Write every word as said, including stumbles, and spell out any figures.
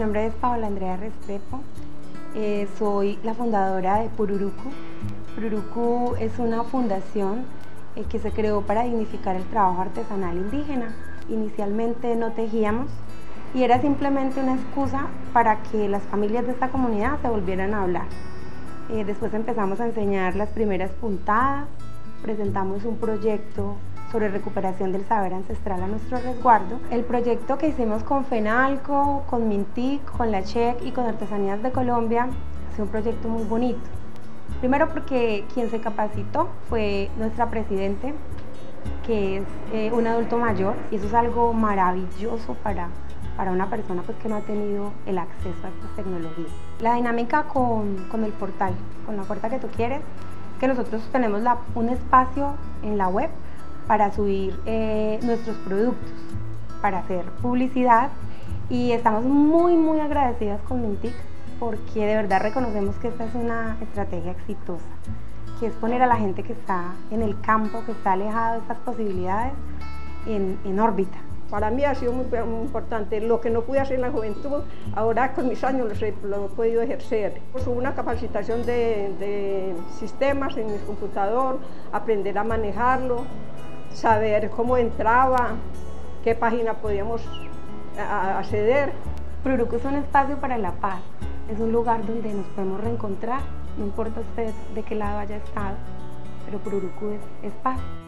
nombre es Paola Andrea Restrepo, eh, soy la fundadora de Pururucu. Pururucu es una fundación eh, que se creó para dignificar el trabajo artesanal indígena. Inicialmente no tejíamos y era simplemente una excusa para que las familias de esta comunidad se volvieran a hablar. Eh, después empezamos a enseñar las primeras puntadas, presentamos un proyecto sobre recuperación del saber ancestral a nuestro resguardo. El proyecto que hicimos con FENALCO, con MINTIC, con la CHEC y con Artesanías de Colombia ha sido un proyecto muy bonito. Primero porque quien se capacitó fue nuestra presidente, que es eh, un adulto mayor, y eso es algo maravilloso para, para una persona pues, que no ha tenido el acceso a estas tecnologías. La dinámica con, con el portal, con la puerta que tú quieres, es que nosotros tenemos la, un espacio en la web para subir eh, nuestros productos, para hacer publicidad, y estamos muy muy agradecidas con MINTIC porque de verdad reconocemos que esta es una estrategia exitosa, que es poner a la gente que está en el campo, que está alejado de estas posibilidades, en, en órbita. Para mí ha sido muy, muy importante. Lo que no pude hacer en la juventud, ahora con mis años lo he, lo he podido ejercer. Pues hubo una capacitación de, de sistemas en mi computador, aprender a manejarlo, saber cómo entraba, qué página podíamos acceder. Pururucu es un espacio para la paz, es un lugar donde nos podemos reencontrar, no importa usted de qué lado haya estado, pero Pururucu es, es paz.